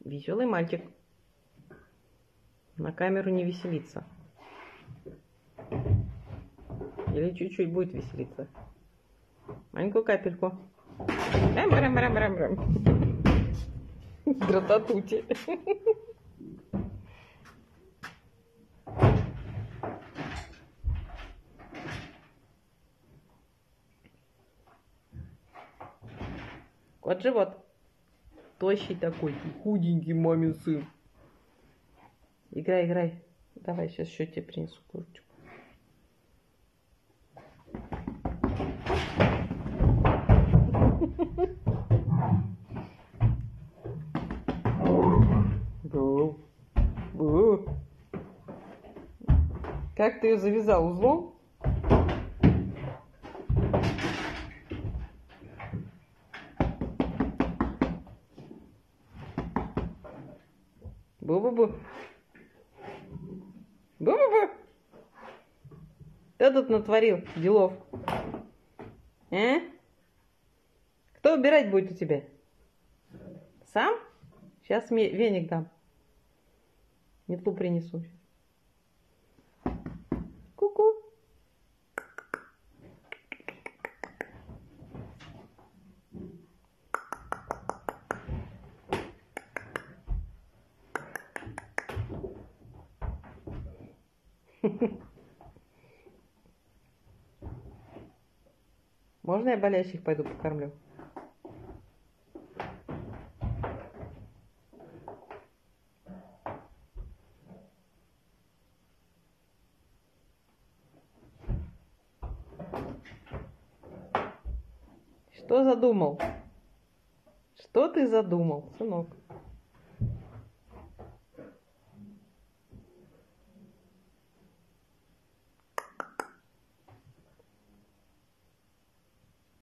Веселый мальчик. На камеру не веселится. Или чуть-чуть будет веселиться. Маленькую капельку. Дрататути. Кот живот. Тощий такой, худенький мамин сын. Играй, играй. Давай, сейчас еще тебе принесу курочку. Как ты ее завязал узлом? Бу-бу-бу. Бу-бу-бу. Кто тут натворил делов? А? Кто убирать будет у тебя? Сам? Сейчас веник дам. Метлу принесу. Ку-ку. Можно я болящих пойду покормлю? Что задумал? Что ты задумал, сынок?